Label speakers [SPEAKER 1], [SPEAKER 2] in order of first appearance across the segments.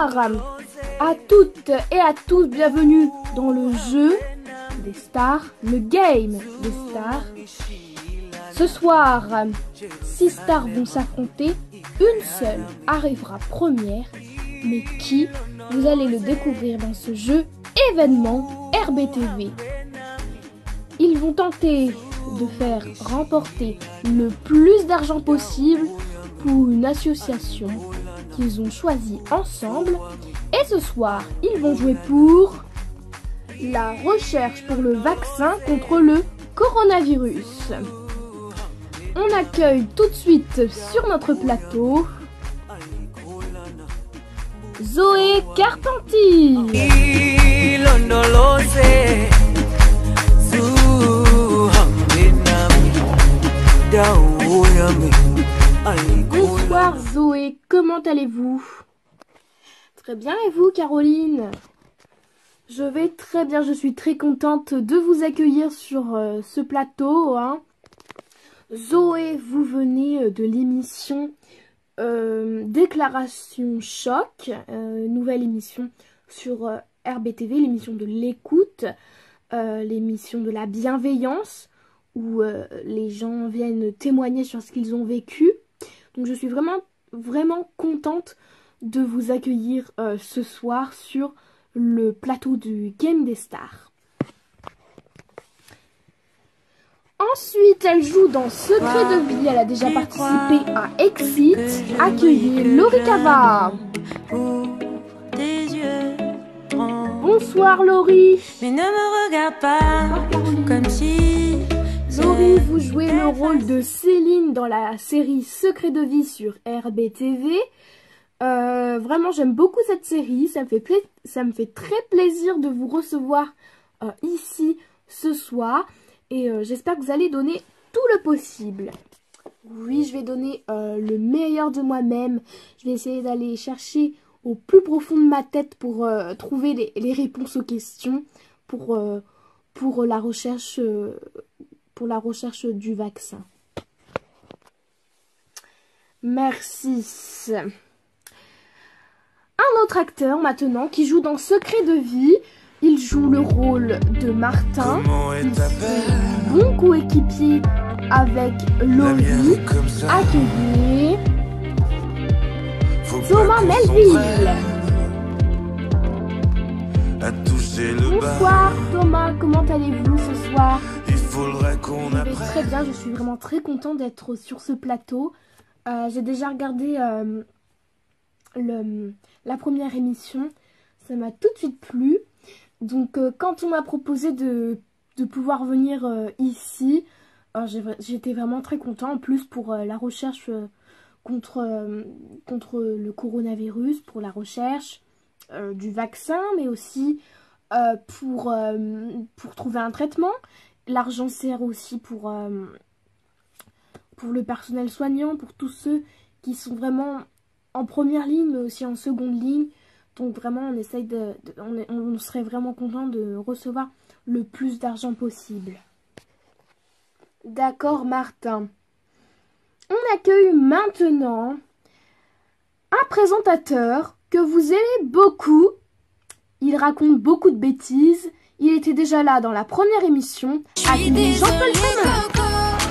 [SPEAKER 1] Bonsoir à toutes et à tous, bienvenue dans le jeu des stars, le game des stars. Ce soir, 6 stars vont s'affronter, une seule arrivera première, mais qui, vous allez le découvrir dans ce jeu événement RBTV. Ils vont tenter de faire remporter le plus d'argent possible pour une association qu'ils ont choisie ensemble. Et ce soir, ils vont jouer pour la recherche pour le vaccin contre le coronavirus. On accueille tout de suite sur notre plateau Zoé Carpentier. Bonsoir Zoé, comment allez-vous? Très bien, et vous Caroline? Je vais très bien, je suis très contente de vous accueillir sur ce plateau. Zoé, vous venez de l'émission Déclaration Choc, nouvelle émission sur RBTV, l'émission de l'écoute, l'émission de la bienveillance, où les gens viennent témoigner sur ce qu'ils ont vécu. Donc je suis vraiment contente de vous accueillir ce soir sur le plateau du Game des Stars. Ensuite, elle joue dans Secret de vie. Elle a déjà participé à Exit. Accueillez Laurie Cava. Bonsoir Laurie.
[SPEAKER 2] Mais ne me regarde pas comme si...
[SPEAKER 1] Laurie, vous jouez le rôle de Céline dans la série Secret de vie sur RBTV. Vraiment, j'aime beaucoup cette série. Ça me fait très plaisir de vous recevoir ici ce soir. Et j'espère que vous allez donner tout le possible. Oui, je vais donner le meilleur de moi-même. Je vais essayer d'aller chercher au plus profond de ma tête pour trouver les réponses aux questions pour la recherche du vaccin. Merci. Un autre acteur maintenant qui joue dans Secret de vie. Il joue le rôle de Martin. Il est bon coéquipier avec Laurie. Accueillez Thomas Melville. Bonsoir Thomas, comment allez-vous ce soir? Je vais très bien, je suis vraiment très contente d'être sur ce plateau. J'ai déjà regardé la première émission, ça m'a tout de suite plu. Donc quand on m'a proposé de pouvoir venir ici, j'étais vraiment très contente. En plus pour la recherche contre le coronavirus, pour la recherche du vaccin, mais aussi pour trouver un traitement. L'argent sert aussi pour le personnel soignant, pour tous ceux qui sont vraiment en première ligne, mais aussi en seconde ligne. Donc vraiment, on serait vraiment content de recevoir le plus d'argent possible. D'accord, Martin. On accueille maintenant un présentateur que vous aimez beaucoup. Il raconte beaucoup de bêtises. Il était déjà là dans la première émission. Accueillez Jean-Paul Freeman.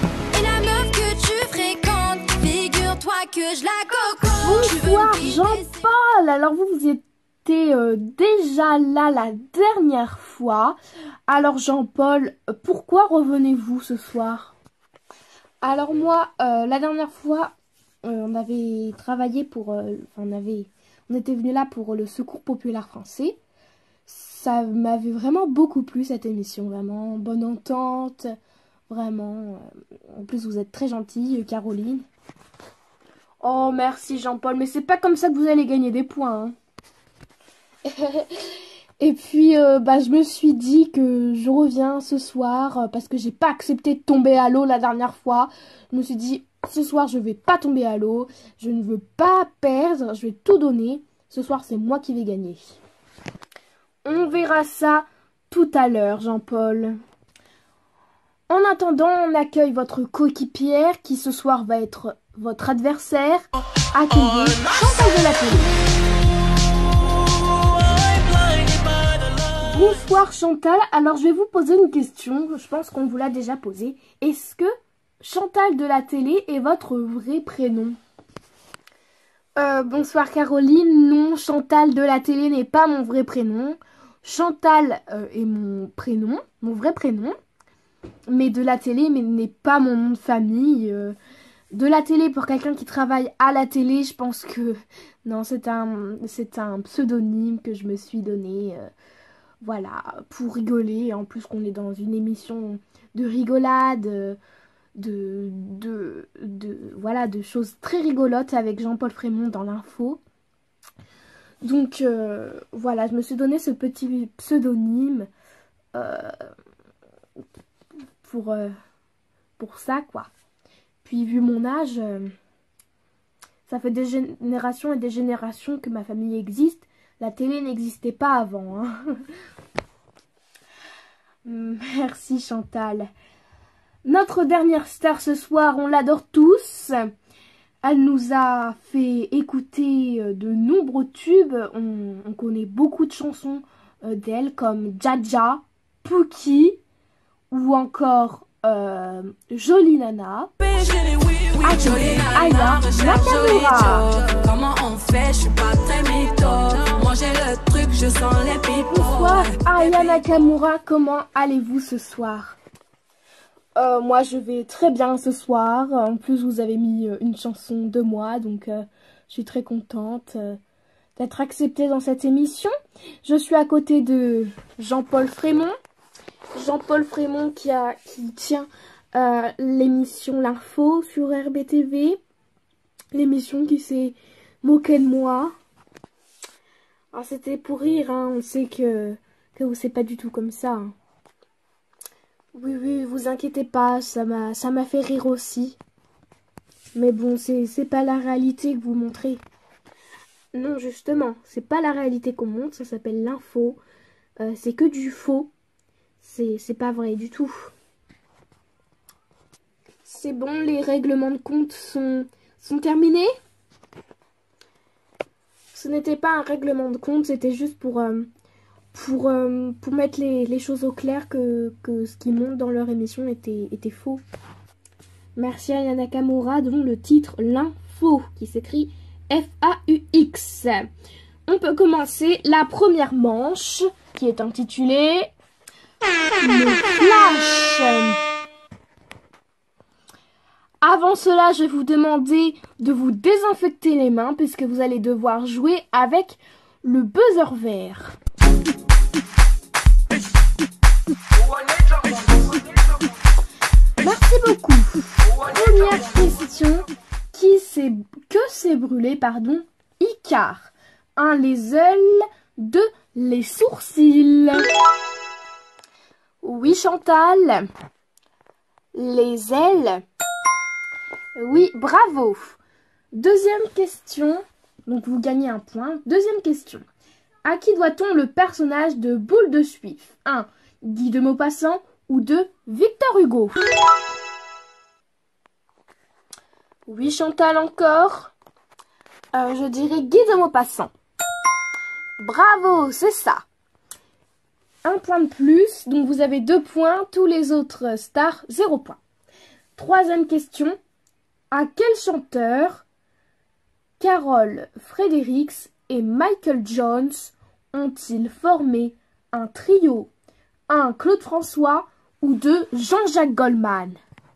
[SPEAKER 1] Bonsoir Jean-Paul. Alors vous étiez déjà là la dernière fois. Alors Jean-Paul, pourquoi revenez-vous ce soir? Alors moi, la dernière fois, on avait travaillé pour... on était venu là pour le Secours populaire français. Ça m'avait vraiment beaucoup plu cette émission, vraiment bonne entente, vraiment. En plus vous êtes très gentille, Caroline. Oh merci Jean-Paul, mais c'est pas comme ça que vous allez gagner des points. Et puis je me suis dit que je reviens ce soir parce que j'ai pas accepté de tomber à l'eau la dernière fois. Je me suis dit ce soir je vais pas tomber à l'eau, je ne veux pas perdre, je vais tout donner. Ce soir c'est moi qui vais gagner. On verra ça tout à l'heure Jean-Paul. En attendant, on accueille votre coéquipière qui ce soir va être votre adversaire. Accueillez Chantal de la télé. Bonsoir Chantal, alors je vais vous poser une question, je pense qu'on vous l'a déjà posée. Est-ce que Chantal de la télé est votre vrai prénom? Bonsoir Caroline, non, Chantal de la télé n'est pas mon vrai prénom. Chantal est mon prénom, mon vrai prénom, mais de la télé n'est pas mon nom de famille. De la télé, pour quelqu'un qui travaille à la télé, je pense que non, c'est un pseudonyme que je me suis donné. Voilà, pour rigoler, en plus qu'on est dans une émission de rigolade, voilà, de choses très rigolotes avec Jean-Paul Frémont dans l'info. Donc voilà, je me suis donné ce petit pseudonyme pour ça, quoi. Puis vu mon âge, ça fait des générations et des générations que ma famille existe. La télé n'existait pas avant, hein. Merci Chantal. Notre dernière star ce soir, on l'adore tous. Elle nous a fait écouter de nombreux tubes. On connaît beaucoup de chansons d'elle, comme Jaja, Pookie ou encore Jolie Nana. Aya Nakamura.
[SPEAKER 2] Comment on fait, je suis pas très mytho. Manger le truc, je sens les pipos.
[SPEAKER 1] Bonsoir Aya Nakamura, comment allez-vous ce soir? Moi je vais très bien ce soir. En plus vous avez mis une chanson de moi, donc je suis très contente d'être acceptée dans cette émission. Je suis à côté de Jean-Paul Frémont. Jean-Paul Frémont qui tient l'émission L'Info sur RBTV. L'émission qui s'est moquée de moi. Alors c'était pour rire, hein. On sait que c'est pas du tout comme ça, hein. Oui, vous inquiétez pas, ça m'a fait rire aussi. Mais bon, c'est pas la réalité que vous montrez. Non, justement, c'est pas la réalité qu'on montre, ça s'appelle l'info. C'est que du faux. C'est pas vrai du tout. C'est bon, les règlements de compte sont terminés? Ce n'était pas un règlement de compte, c'était juste pour mettre les choses au clair que ce qui monte dans leur émission était faux. Merci à Aya Nakamura, dont le titre L'Info, qui s'écrit F-A-U-X. On peut commencer la première manche, qui est intitulée Le Flash. Avant cela, je vais vous demander de vous désinfecter les mains, puisque vous allez devoir jouer avec le buzzer vert. Merci beaucoup. Première question. Que s'est brûlé, pardon, Icare? 1. Les ailes. 2. Les sourcils. Oui, Chantal. Les ailes. Oui, bravo. Deuxième question. Donc, vous gagnez un point. Deuxième question. À qui doit-on le personnage de Boule de Suif? 1. Guy de Maupassant ou 2. Victor Hugo? Oui, Chantal, encore. Je dirais Guy de Maupassant. Bravo, c'est ça. Un point de plus, donc vous avez 2 points. Tous les autres stars, 0 point. Troisième question. À quel chanteur Carol Fredericks et Michael Jones ont-ils formé un trio? 1. Claude François ou 2. Jean-Jacques Goldman?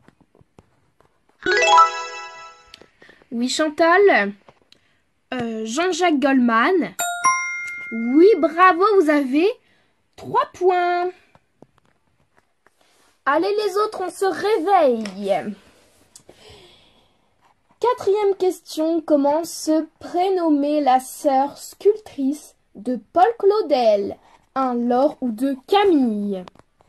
[SPEAKER 1] Oui, Chantal. Jean-Jacques Goldman. Oui, bravo, vous avez 3 points. Allez les autres, on se réveille. Quatrième question, comment se prénommait la sœur sculptrice de Paul Claudel? 1. Laure ou 2. Camille?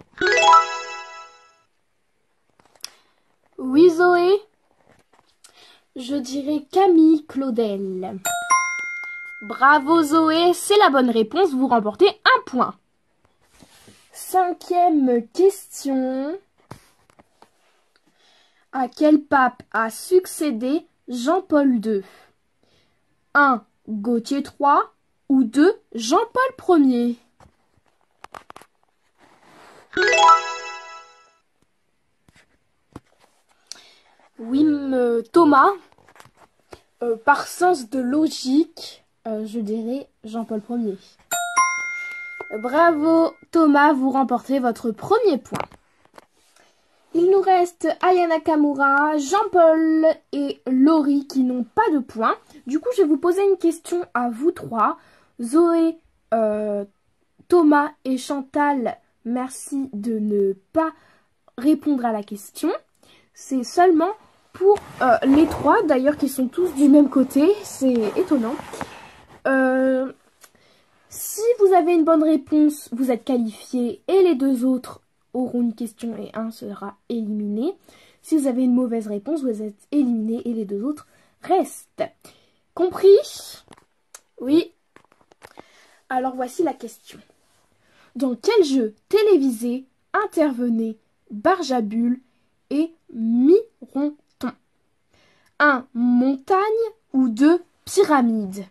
[SPEAKER 1] Oui, Zoé? Je dirais Camille Claudel. Bravo Zoé, c'est la bonne réponse, vous remportez 1 point. Cinquième question. À quel pape a succédé Jean-Paul II? 1. Gauthier III ou 2. Jean-Paul Ier? Oui, Thomas, par sens de logique, je dirais Jean-Paul Ier. Bravo Thomas, vous remportez votre premier point. Il nous reste Aya Nakamura, Jean-Paul et Laurie qui n'ont pas de points. Du coup, je vais vous poser une question à vous trois. Zoé, Thomas et Chantal, merci de ne pas répondre à la question. C'est seulement pour les trois, d'ailleurs, qui sont tous du même côté. C'est étonnant. Si vous avez une bonne réponse, vous êtes qualifié et les deux autres auront une question et un sera éliminé. Si vous avez une mauvaise réponse, vous êtes éliminé et les deux autres restent. Compris? Oui. Alors voici la question. Dans quel jeu télévisé intervenaient Barjabulle et Mironton? 1. Montagne ou 2. Pyramide?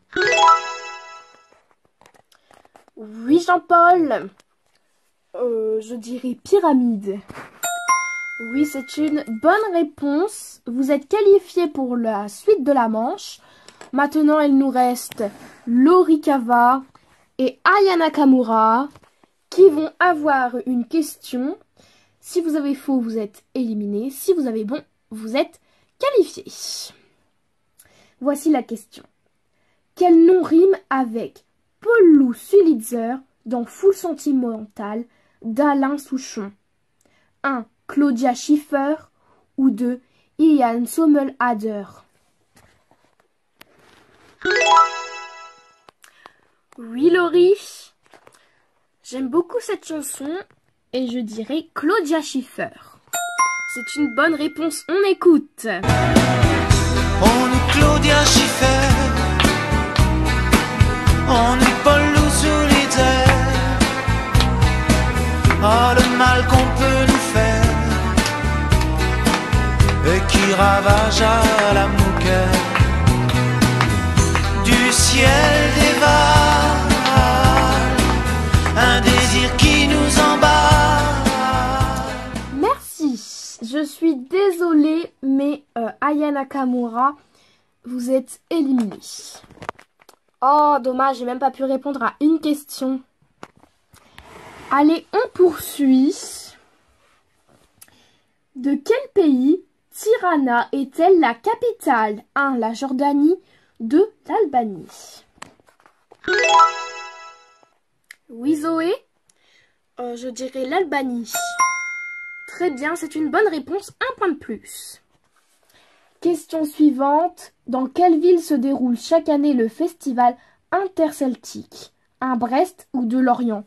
[SPEAKER 1] Oui, Jean-Paul. Je dirais pyramide. Oui, c'est une bonne réponse. Vous êtes qualifié pour la suite de la manche. Maintenant, il nous reste Laurie Cava et Aya Nakamura qui vont avoir une question. Si vous avez faux, vous êtes éliminé. Si vous avez bon, vous êtes qualifié. Voici la question. Quel nom rime avec Paul Lou Sulitzer dans Full Sentimental d'Alain Souchon? 1. Claudia Schiffer ou 2. Ian Sommerhalder? Oui, Laurie. J'aime beaucoup cette chanson et je dirais Claudia Schiffer. C'est une bonne réponse, on écoute.
[SPEAKER 3] On est Claudia Schiffer, on est Paul Lou Sulitzer. Oh, le mal qu'on peut nous faire et qui ravage à la moquette du ciel dévale un désir qui nous emballe.
[SPEAKER 1] Merci. Je suis désolée, mais Aya Nakamura, vous êtes éliminée. Oh, dommage, j'ai même pas pu répondre à une question. Allez, on poursuit. De quel pays Tirana est-elle la capitale? 1. La Jordanie. 2. L'Albanie. Oui, Zoé? Je dirais l'Albanie. Très bien, c'est une bonne réponse, un point de plus. Question suivante. Dans quelle ville se déroule chaque année le festival interceltique? 1. Brest ou 2. Lorient?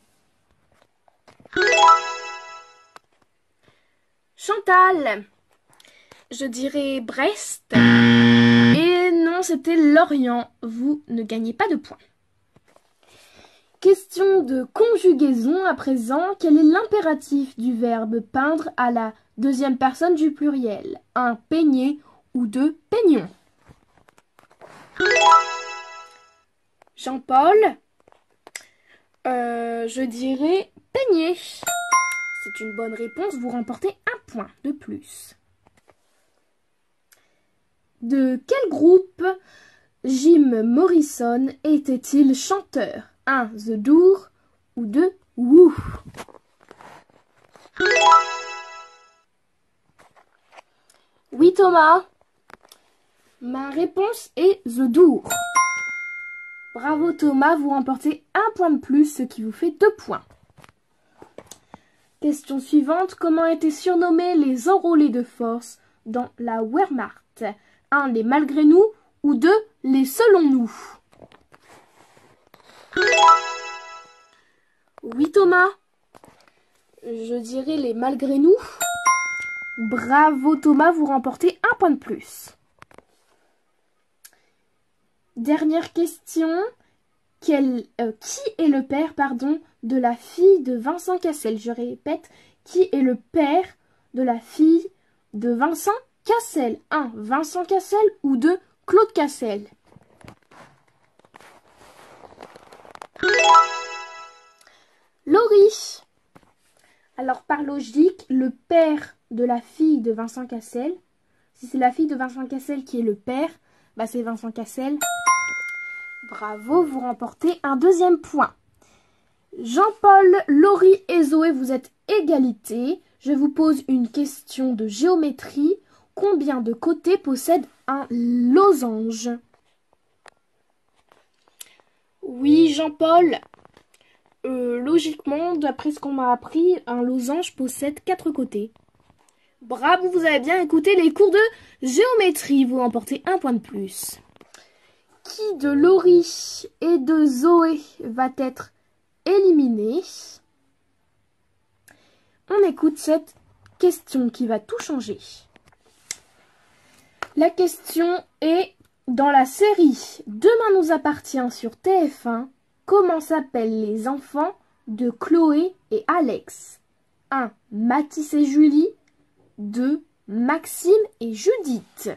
[SPEAKER 1] Chantal, je dirais Brest. Et non, c'était Lorient. Vous ne gagnez pas de points. Question de conjugaison à présent. Quel est l'impératif du verbe peindre à la deuxième personne du pluriel? 1. Peigner ou 2. Peignon? Jean-Paul, je dirais peigner. C'est une bonne réponse, vous remportez un point de plus. De quel groupe Jim Morrison était-il chanteur? 1. The Doors ou 2. Who? Oui, Thomas. Ma réponse est The Doors. Bravo Thomas, vous remportez un point de plus, ce qui vous fait 2 points. Question suivante. Comment étaient surnommés les enrôlés de force dans la Wehrmacht? 1. Les malgré nous ou 2. Les selon nous? Oui Thomas. Je dirais les malgré nous. Bravo Thomas, vous remportez un point de plus. Dernière question. Qui est le père, de la fille de Vincent Cassel? Je répète, qui est le père de la fille de Vincent Cassel? 1. Vincent Cassel ou 2. Claude Cassel? Laurie. Alors par logique, le père de la fille de Vincent Cassel, si c'est la fille de Vincent Cassel qui est le père, bah c'est Vincent Cassel. Bravo, vous remportez un deuxième point. Jean-Paul, Laurie et Zoé, vous êtes égalité. Je vous pose une question de géométrie. Combien de côtés possède un losange? Oui, Jean-Paul. Logiquement, d'après ce qu'on m'a appris, un losange possède 4 côtés. Bravo, vous avez bien écouté les cours de géométrie. Vous remportez un point de plus. Qui de Laurie et de Zoé va être éliminé? On écoute cette question qui va tout changer. La question est, dans la série Demain nous appartient sur TF1, comment s'appellent les enfants de Chloé et Alex? 1. Mathis et Julie. 2. Maxime et Judith.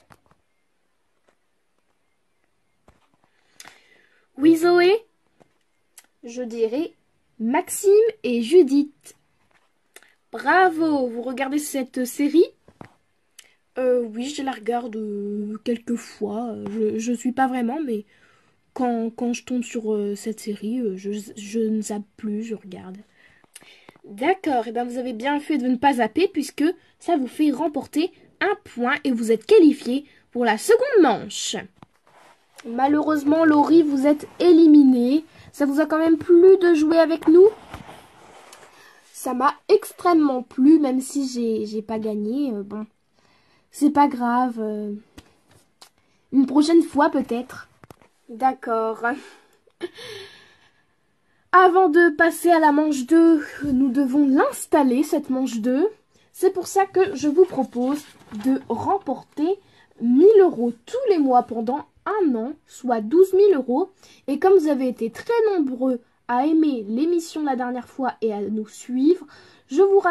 [SPEAKER 1] Oui, Zoé? Je dirais Maxime et Judith. Bravo! Vous regardez cette série? Oui, je la regarde quelques fois. Je suis pas vraiment, mais quand je tombe sur cette série, je ne zappe plus, je regarde. D'accord, et bien vous avez bien fait de ne pas zapper puisque ça vous fait remporter un point et vous êtes qualifié pour la seconde manche. Malheureusement, Laurie, vous êtes éliminée. Ça vous a quand même plu de jouer avec nous? Ça m'a extrêmement plu, même si j'ai pas gagné. Bon, c'est pas grave. Une prochaine fois peut-être. D'accord. Avant de passer à la manche 2, nous devons l'installer, cette manche 2. C'est pour ça que je vous propose de remporter 1 000 € tous les mois pendant un an, soit 12 000 €. Et comme vous avez été très nombreux à aimer l'émission la dernière fois et à nous suivre, je vous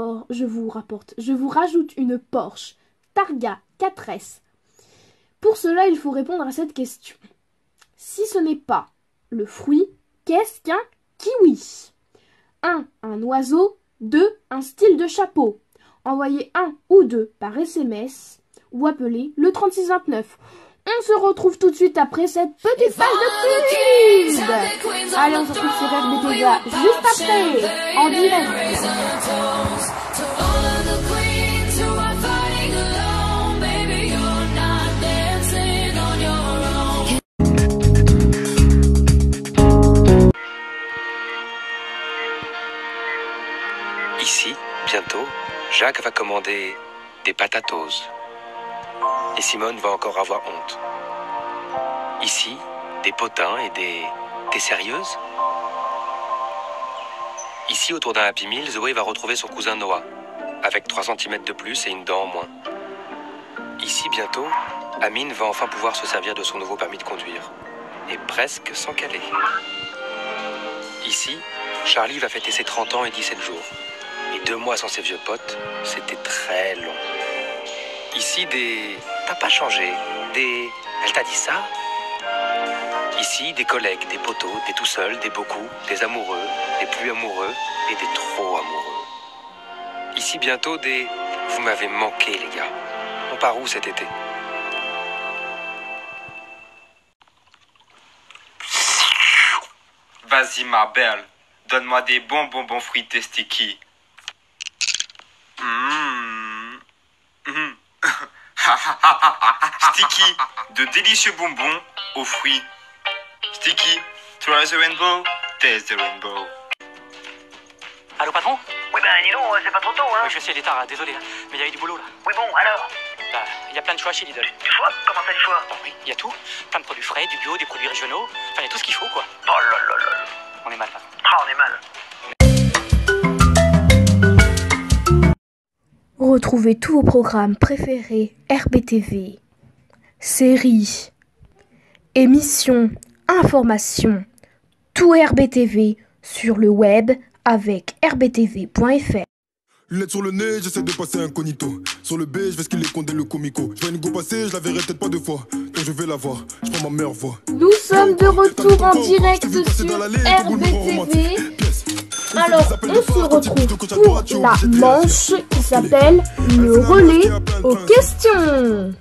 [SPEAKER 1] rajoute une Porsche Targa 4S. Pour cela, il faut répondre à cette question. Si ce n'est pas le fruit, qu'est-ce qu'un kiwi? 1. Un oiseau. 2. Un style de chapeau. Envoyez 1 ou 2 par SMS ou appelez le 3629. On se retrouve tout de suite après cette petite phase de quiz. Allez, on se retrouve sur RBTV juste après, en direct.
[SPEAKER 4] Ici, bientôt, Jacques va commander des patatos. Et Simone va encore avoir honte. Ici, des potins et des... T'es sérieuse? Ici, autour d'un Happy Meal, Zoé va retrouver son cousin Noah, avec 3 cm de plus et une dent en moins. Ici, bientôt, Amine va enfin pouvoir se servir de son nouveau permis de conduire. Et presque sans caler. Ici, Charlie va fêter ses 30 ans et 17 jours. Et 2 mois sans ses vieux potes, c'était très long. Ici, des... T'as pas changé. Des... Elle t'a dit ça? Ici, des collègues, des potos, des tout seuls, des beaucoup, des amoureux, des plus amoureux et des trop amoureux. Ici, bientôt, des... Vous m'avez manqué, les gars. On part où cet été?
[SPEAKER 5] Vas-y, ma belle. Donne-moi des bons fruités sticky. Sticky, de délicieux bonbons aux fruits. Sticky, try the rainbow, taste the rainbow.
[SPEAKER 6] Allô patron?
[SPEAKER 7] Oui ben dis donc, c'est pas trop tôt hein.
[SPEAKER 6] Oui, je sais, il est tard, là, désolé, mais il y avait du boulot là.
[SPEAKER 7] Oui bon, alors?
[SPEAKER 6] Bah, il y a plein de choix chez Lidl.
[SPEAKER 7] Du choix? Comment ça du choix?
[SPEAKER 6] Bah oui, il y a tout. Plein de produits frais, du bio, des produits régionaux. Enfin, il y a tout ce qu'il faut quoi.
[SPEAKER 7] Oh là là là là.
[SPEAKER 6] On est mal là.
[SPEAKER 7] Ah, on est mal.
[SPEAKER 1] Retrouvez tous vos programmes préférés RBTV, séries, émissions, informations, tout RBTV sur le web avec rbtv.fr.
[SPEAKER 8] Lunettes sur le nez, j'essaie de passer incognito. Sur le B, je vais ce qu'il est condé le comico. Je vois une go passer, je la verrai peut-être pas 2 fois. Donc je vais la voir, je prends ma meilleure voix.
[SPEAKER 1] Nous sommes de retour en direct sur RBTV. Alors, on se retrouve pour la manche qui s'appelle le relais aux questions.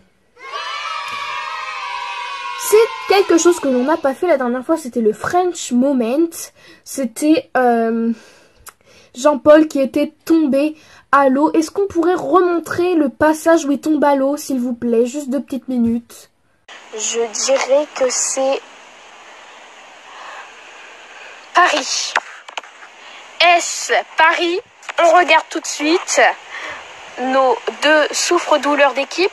[SPEAKER 1] C'est quelque chose que l'on n'a pas fait la dernière fois, c'était le French Moment. C'était Jean-Paul qui était tombé à l'eau. Est-ce qu'on pourrait remontrer le passage où il tombe à l'eau, s'il vous plaît? Juste 2 petites minutes.
[SPEAKER 9] Je dirais que c'est Paris. Est-ce Paris? On regarde tout de suite nos 2 souffre-douleurs d'équipe.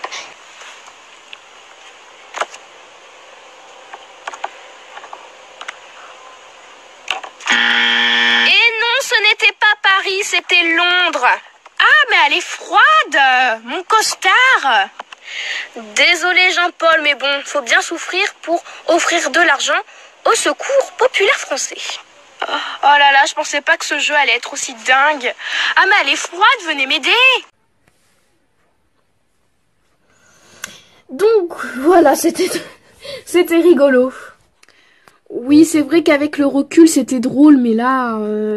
[SPEAKER 9] Et non, ce n'était pas Paris, c'était Londres. Ah, mais elle est froide, mon costard. Désolé Jean-Paul, mais bon, faut bien souffrir pour offrir de l'argent au Secours populaire français. Oh là là, je pensais pas que ce jeu allait être aussi dingue. Ah mais elle est froide, venez m'aider.
[SPEAKER 1] Donc voilà, c'était rigolo. Oui, c'est vrai qu'avec le recul c'était drôle, mais là...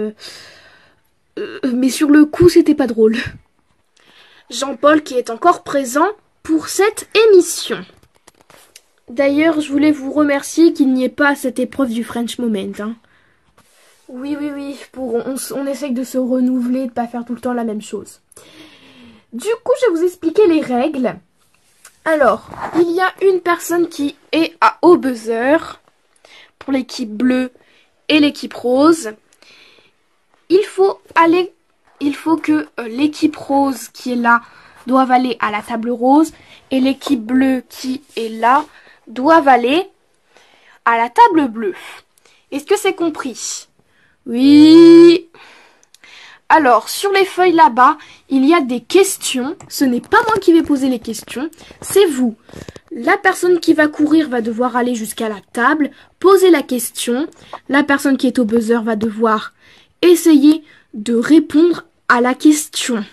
[SPEAKER 1] mais sur le coup c'était pas drôle. Jean-Paul qui est encore présent pour cette émission. D'ailleurs, je voulais vous remercier qu'il n'y ait pas cette épreuve du French Moment. Hein. Oui, on essaye de se renouveler, de pas faire tout le temps la même chose. Du coup, je vais vous expliquer les règles. Alors, il y a une personne qui est au buzzer pour l'équipe bleue et l'équipe rose. Il faut que l'équipe rose qui est là doive aller à la table rose et l'équipe bleue qui est là doivent aller à la table bleue. Est-ce que c'est compris? Oui. Alors, sur les feuilles là-bas, il y a des questions. Ce n'est pas moi qui vais poser les questions, c'est vous. La personne qui va courir va devoir aller jusqu'à la table, poser la question. La personne qui est au buzzer va devoir essayer de répondre à la question.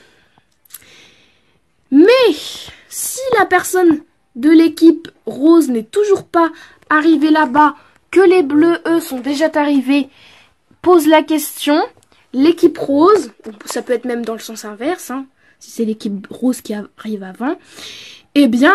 [SPEAKER 1] Mais, si la personne de l'équipe rose n'est toujours pas arrivée là-bas, que les bleus, eux, sont déjà arrivés, pose la question, l'équipe rose, ça peut être même dans le sens inverse, hein, si c'est l'équipe rose qui arrive avant, eh bien,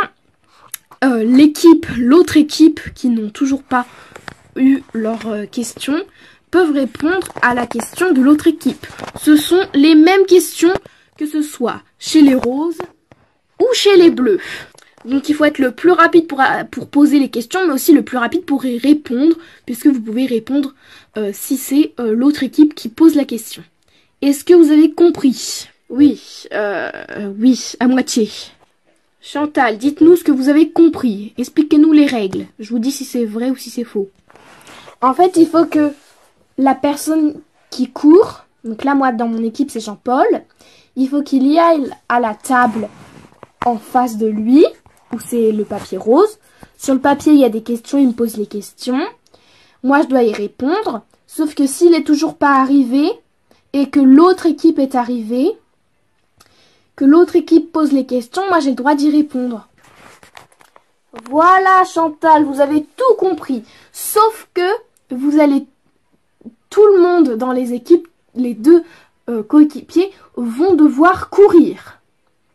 [SPEAKER 1] l'autre équipe qui n'ont toujours pas eu leur question, peuvent répondre à la question de l'autre équipe. Ce sont les mêmes questions que ce soit chez les roses ou chez les bleus. Donc il faut être le plus rapide pour poser les questions, mais aussi le plus rapide pour y répondre, puisque vous pouvez répondre si c'est l'autre équipe qui pose la question. Est-ce que vous avez compris? Oui, oui, à moitié. Chantal, dites-nous ce que vous avez compris. Expliquez-nous les règles. Je vous dis si c'est vrai ou si c'est faux. En fait, il faut que la personne qui court, donc là moi dans mon équipe c'est Jean-Paul, il faut qu'il y aille à la table en face de lui, où c'est le papier rose. Sur le papier, il y a des questions, il me pose les questions. Moi, je dois y répondre. Sauf que s'il est toujours pas arrivé et que l'autre équipe est arrivée, que l'autre équipe pose les questions, moi, j'ai le droit d'y répondre. Voilà, Chantal, vous avez tout compris. Sauf que vous allez... Tout le monde dans les équipes, les 2 coéquipiers, vont devoir courir. Ok ?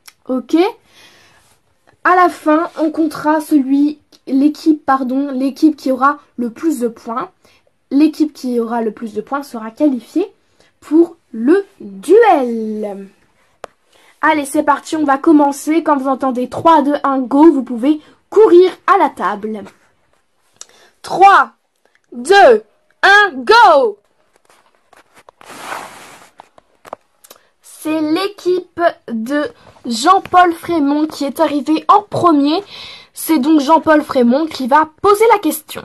[SPEAKER 1] À la fin, on comptera l'équipe qui aura le plus de points. L'équipe qui aura le plus de points sera qualifiée pour le duel. Allez, c'est parti, on va commencer. Quand vous entendez 3, 2, 1, go, vous pouvez courir à la table. 3, 2, 1, go! C'est l'équipe de Jean-Paul Frémont qui est arrivé en premier. C'est donc Jean-Paul Frémont qui va poser la question.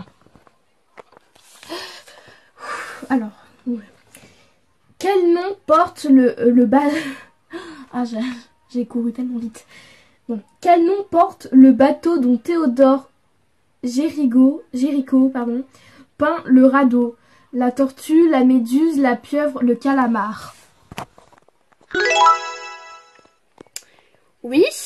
[SPEAKER 1] Alors, quel nom porte le bas... Ah, j'ai couru tellement vite. Bon, quel nom porte le bateau dont Théodore Géricault, peint le radeau? La tortue, la méduse, la pieuvre, le calamar. Oui,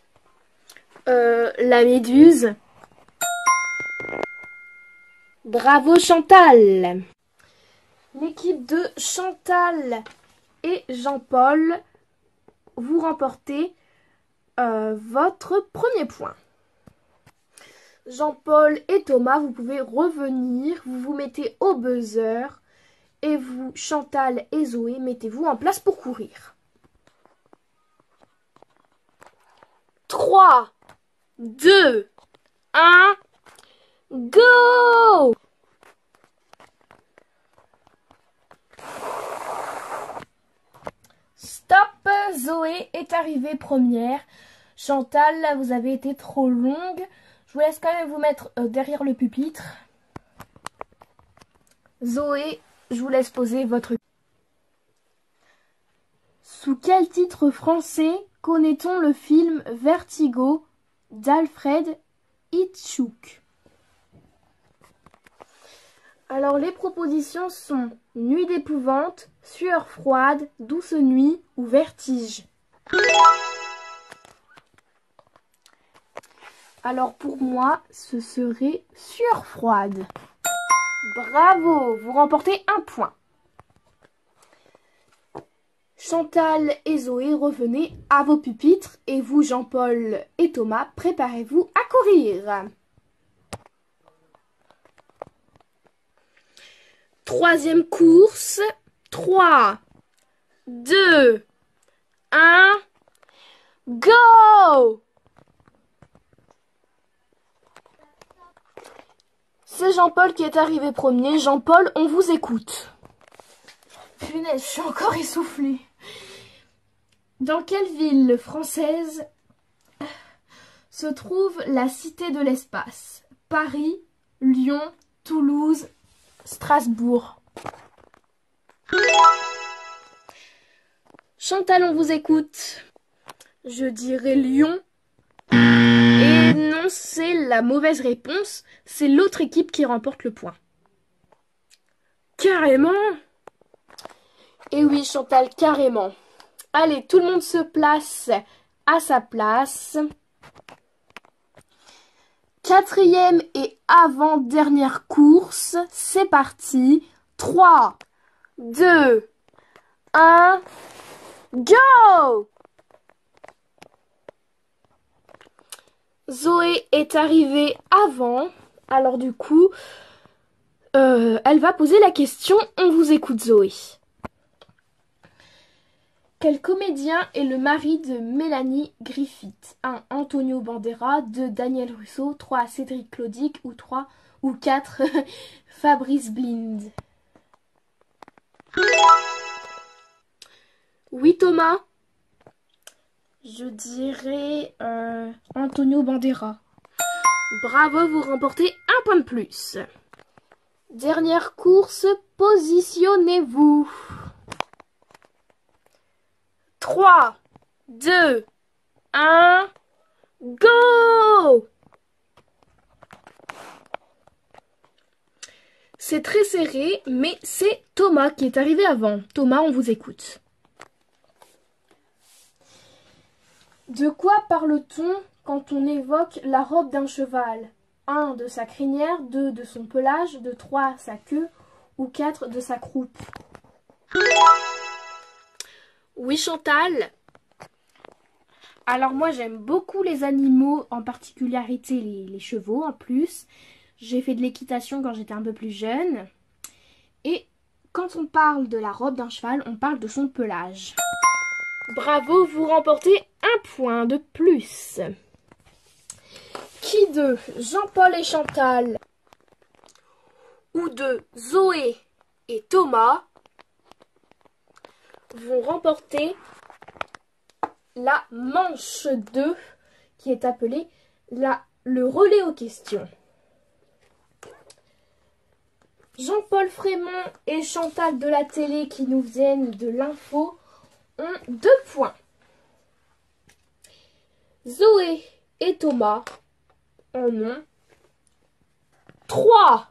[SPEAKER 1] la méduse. Bravo Chantal. L'équipe de Chantal et Jean-Paul, vous remportez votre premier point. Jean-Paul et Thomas, vous pouvez revenir, vous vous mettez au buzzer et vous, Chantal et Zoé, mettez-vous en place pour courir. 3, 2, 1, go! Stop, Zoé est arrivée première. Chantal, là, vous avez été trop longue. Je vous laisse quand même vous mettre derrière le pupitre. Zoé, je vous laisse poser votre... Sous quel titre français connaît-on le film Vertigo d'Alfred Hitchcock? Alors les propositions sont Nuit d'épouvante, Sueur froide, Douce nuit ou Vertige. Alors pour moi, ce serait Sueur froide. Bravo, vous remportez un point. Chantal et Zoé, revenez à vos pupitres et vous, Jean-Paul et Thomas, préparez-vous à courir. Troisième course. 3, 2, 1, go! C'est Jean-Paul qui est arrivé premier. Jean-Paul, on vous écoute. Punaise, je suis encore essoufflée. Dans quelle ville française se trouve la Cité de l'Espace? Paris, Lyon, Toulouse, Strasbourg. Chantal, on vous écoute. Je dirais Lyon. Et non, c'est la mauvaise réponse. C'est l'autre équipe qui remporte le point. Carrément. Et oui, Chantal, carrément. Allez, tout le monde se place à sa place. Quatrième et avant-dernière course. C'est parti. 3, 2, 1, go! Zoé est arrivée avant. Alors du coup, elle va poser la question. On vous écoute, Zoé. Quel comédien est le mari de Mélanie Griffith? 1. Antonio Banderas. 2. Daniel Russo. 3. Cédric Claudic. Ou 3 ou 4. Fabrice Blind. Oui, Thomas? Je dirais Antonio Banderas. Bravo, vous remportez un point de plus. Dernière course, positionnez-vous. 3, 2, 1, go! C'est très serré, mais c'est Thomas qui est arrivé avant. Thomas, on vous écoute. De quoi parle-t-on quand on évoque la robe d'un cheval? 1. De sa crinière, 2. De son pelage, 2. 3. Sa queue, ou 4. De sa croupe. Oui, Chantal? Alors moi, j'aime beaucoup les animaux, en particularité les chevaux en plus. J'ai fait de l'équitation quand j'étais un peu plus jeune. Et quand on parle de la robe d'un cheval, on parle de son pelage. Bravo, vous remportez un point de plus. Qui de Jean-Paul et Chantal ou de Zoé et Thomas vont remporter la manche 2 qui est appelée le relais aux questions. Jean-Paul Frémont et Chantal de la télé qui nous viennent de l'info ont 2 points. Zoé et Thomas en ont 3.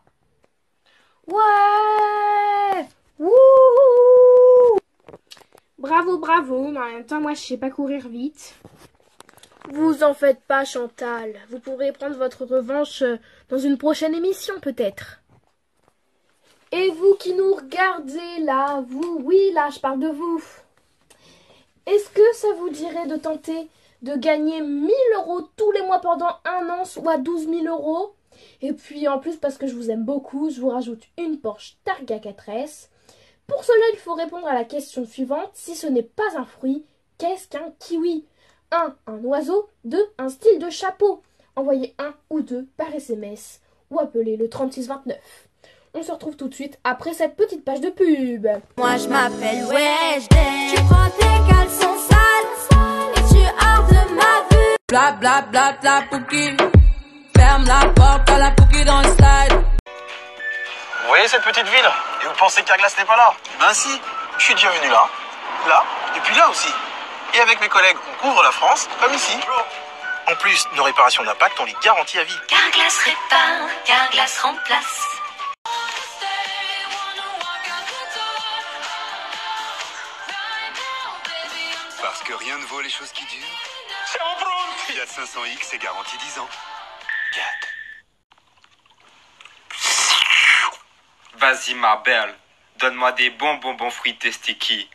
[SPEAKER 1] Ouais! Wouhou! Bravo, bravo. Mais en même temps, moi, je sais pas courir vite. Vous en faites pas, Chantal. Vous pourrez prendre votre revanche dans une prochaine émission, peut-être. Et vous qui nous regardez là, vous, oui là je parle de vous. Est-ce que ça vous dirait de tenter de gagner 1000 € tous les mois pendant un an, soit 12 000 €? Et puis en plus, parce que je vous aime beaucoup, je vous rajoute une Porsche Targa 4S. Pour cela, il faut répondre à la question suivante. Si ce n'est pas un fruit, qu'est-ce qu'un kiwi? 1. Un oiseau. 2. Un style de chapeau. Envoyez 1 ou 2 par SMS ou appelez le 3629. On se retrouve tout de suite après cette petite page de pub.
[SPEAKER 2] Moi je m'appelle Weshden. Tu prends tes caleçons sales et tu hors de ma vue. Bla bla bla bla pouki. Ferme la porte à la pouki dans le slide.
[SPEAKER 5] Vous voyez cette petite ville? Et vous pensez qu'Arglas n'est pas là? Ben si, je suis déjà venu là, et puis là aussi. Et avec mes collègues, on couvre la France, comme ici. En plus, nos réparations d'impact, on les garantit à vie.
[SPEAKER 2] Carglass répare, Carglass remplace.
[SPEAKER 10] Parce que rien ne vaut les choses qui durent. Fiat 500X est garanti 10 ans.
[SPEAKER 5] Vas-y ma belle, donne-moi des bons fruités sticky.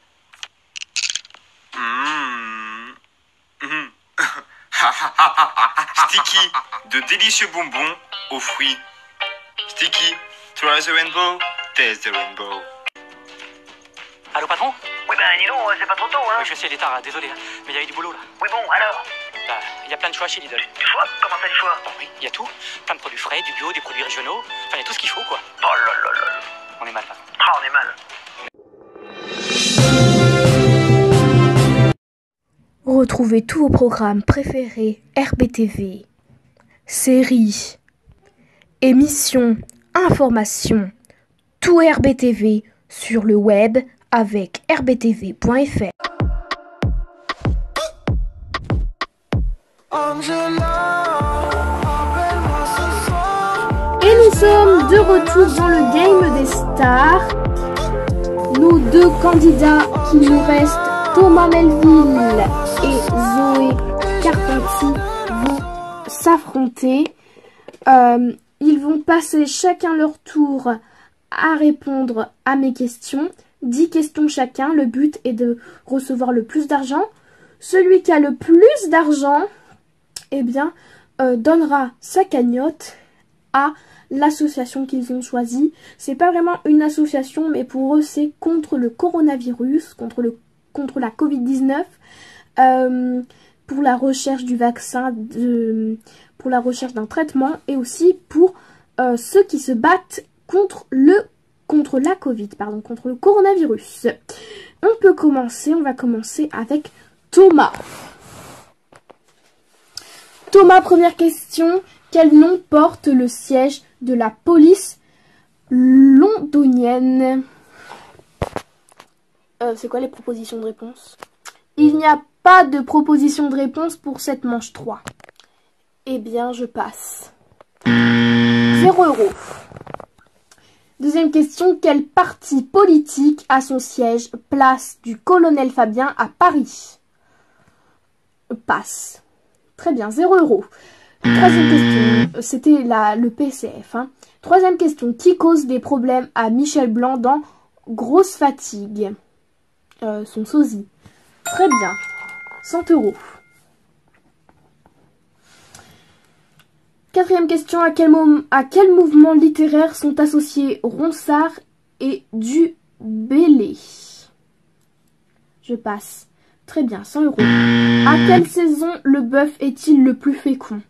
[SPEAKER 5] Sticky, de délicieux bonbons aux fruits. Sticky, try the rainbow, taste the rainbow.
[SPEAKER 6] Allô patron?
[SPEAKER 7] Oui ben dis donc, c'est pas trop tôt hein.
[SPEAKER 6] Oui, je sais, il est tard, désolé, mais il y avait du boulot là.
[SPEAKER 7] Oui bon, alors?
[SPEAKER 6] Bah, il y a plein de choix chez Lidl.
[SPEAKER 7] Du choix? Comment ça du choix?
[SPEAKER 6] Bah oui, il y a tout. Plein de produits frais, du bio, des produits régionaux. Enfin, il y a tout ce qu'il faut quoi.
[SPEAKER 7] Oh là là là là.
[SPEAKER 6] On est mal là.
[SPEAKER 7] Ah, on est mal.
[SPEAKER 1] Retrouvez tous vos programmes préférés RBTV, séries, émissions, informations, tout RBTV sur le web avec rbtv.fr. Et nous sommes de retour dans le game des stars. Nos deux candidats qui nous restent, Thomas Melville et Zoé Carpentier, vont s'affronter. Ils vont passer chacun leur tour à répondre à mes questions. 10 questions chacun. Le but est de recevoir le plus d'argent. Celui qui a le plus d'argent, eh bien, donnera sa cagnotte à l'association qu'ils ont choisie. C'est pas vraiment une association, mais pour eux, c'est contre le coronavirus, contre la Covid-19, pour la recherche du vaccin, pour la recherche d'un traitement, et aussi pour ceux qui se battent contre la Covid, contre le coronavirus. On va commencer avec Thomas. Thomas, première question. Quel nom porte le siège de la police londonienne? C'est quoi les propositions de réponse? Il n'y a pas de proposition de réponse pour cette manche 3. Eh bien, je passe. 0 €. Deuxième question. Quel parti politique a son siège place du Colonel Fabien à Paris? Passe. Très bien, 0 €. Troisième question. C'était le PCF. Troisième question. Qui cause des problèmes à Michel Blanc dans Grosse Fatigue? Son sosie. Très bien. 100 €. Quatrième question. À quel mouvement littéraire sont associés Ronsard et Du Bellay? Je passe. Très bien. 100 €. À quelle saison le bœuf est-il le plus fécond?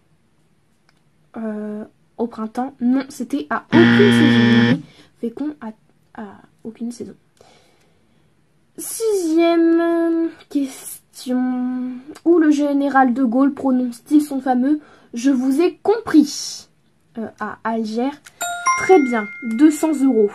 [SPEAKER 1] Au printemps. Non, c'était à aucune saison. Fécond à aucune saison. Sixième question. Où le général de Gaulle prononce-t-il son fameux « Je vous ai compris » à Alger. Très bien, 200 €.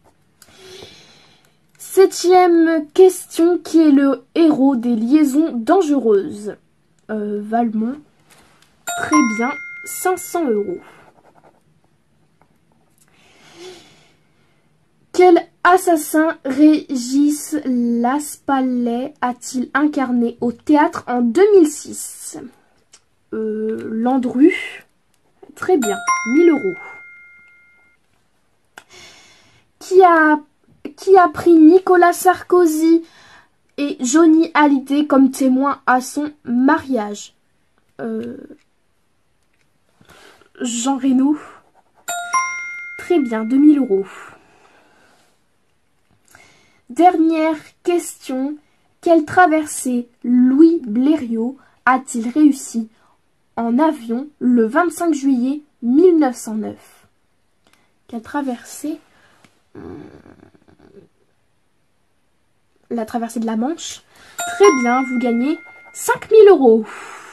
[SPEAKER 1] Septième question. Qui est le héros des liaisons dangereuses? Valmont. Très bien, 500 €. Quel assassin Régis Laspalais a-t-il incarné au théâtre en 2006? Landru. Très bien, 1000 €. qui a pris Nicolas Sarkozy et Johnny Hallyday comme témoins à son mariage? Jean Reno. Très bien, 2000 €. Dernière question. Quelle traversée Louis Blériot a-t-il réussi en avion le 25 juillet 1909? Quelle traversée? La traversée de la Manche. Très bien, vous gagnez 5000 €.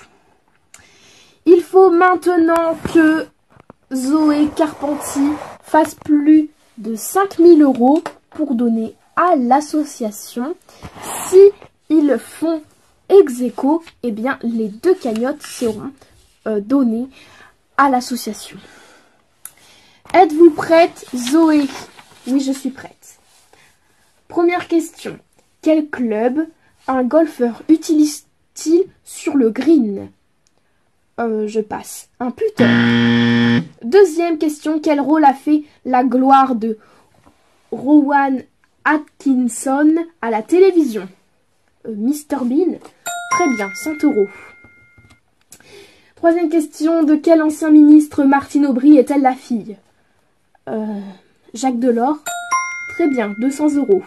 [SPEAKER 1] Il faut maintenant que Zoé Carpentier fasse plus de 5000 € pour donner à l'association. Si ils font ex-aequo, eh bien les 2 cagnottes seront données à l'association. Êtes-vous prête, Zoé? Oui, je suis prête. Première question. Quel club un golfeur utilise-t-il sur le green? Je passe. Un putter. Deuxième question. Quel rôle a fait la gloire de Rowan Atkinson à la télévision? Mr Bean. Très bien, 100 €. Troisième question. De quel ancien ministre Martine Aubry est-elle la fille? Jacques Delors. Très bien, 200 €.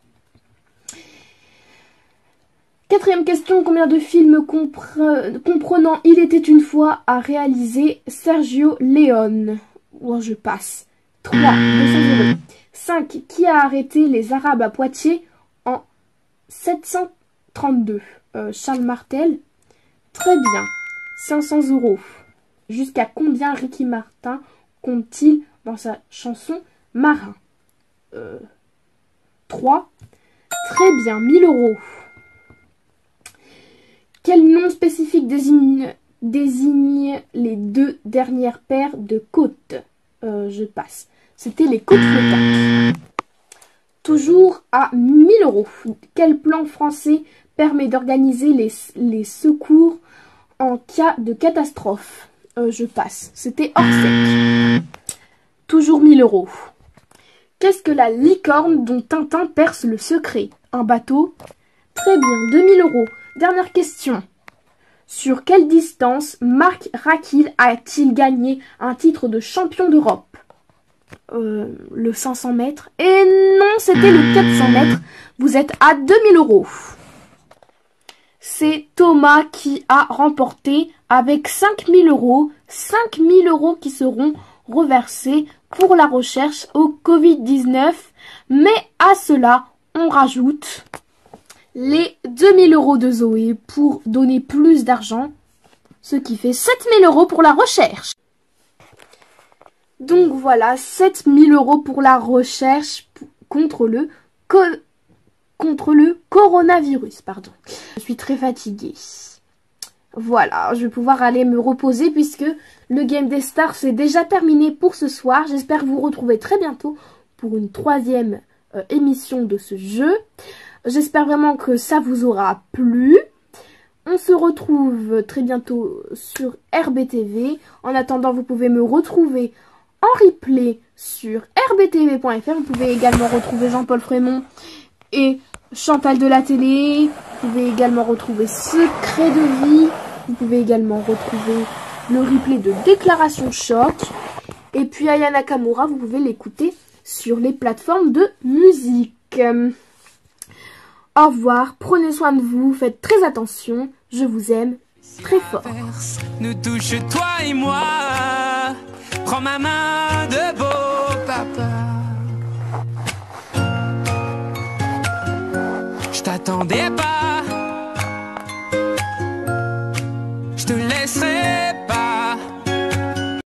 [SPEAKER 1] Quatrième question, combien de films comprenant Il était une fois a réalisé Sergio Leone? Oh, je passe. 3, 200 €. 5, qui a arrêté les Arabes à Poitiers en 732? Charles Martel. Très bien, 500 €. Jusqu'à combien Ricky Martin compte-t-il dans sa chanson Marin? 3. Très bien, 1000 €. Quel nom spécifique désigne les 2 dernières paires de côtes? Je passe. C'était les côtes flottantes. Toujours à 1000 €. Quel plan français permet d'organiser les secours en cas de catastrophe? Je passe. C'était Orsec. Toujours 1000 €. Qu'est-ce que la licorne dont Tintin perce le secret? Un bateau? Très bien, 2000 €. Dernière question. Sur quelle distance Marc Raquil a-t-il gagné un titre de champion d'Europe? Le 500 mètres. Et non, c'était le 400 mètres. Vous êtes à 2000 €. C'est Thomas qui a remporté avec 5000 €. 5000 € qui seront reversés pour la recherche au Covid-19. Mais à cela, on rajoute les 2000 € de Zoé pour donner plus d'argent, ce qui fait 7000 € pour la recherche. Donc voilà, 7000 € pour la recherche contre le coronavirus. Pardon. Je suis très fatiguée. Voilà, je vais pouvoir aller me reposer puisque le Game des Stars c'est déjà terminé pour ce soir. J'espère vous retrouver très bientôt pour une 3e émission de ce jeu. J'espère vraiment que ça vous aura plu. On se retrouve très bientôt sur RBTV. En attendant, vous pouvez me retrouver en replay sur rbtv.fr. Vous pouvez également retrouver Jean-Paul Frémont et Chantal de la télé. Vous pouvez également retrouver Secret de vie. Vous pouvez également retrouver le replay de Déclaration Choc. Et puis Aya Nakamura, vous pouvez l'écouter sur les plateformes de musique. Au revoir, prenez soin de vous, faites très attention, je vous aime très fort.
[SPEAKER 3] Nous touche toi et moi, prends ma main de beau papa. Je t'attendais pas,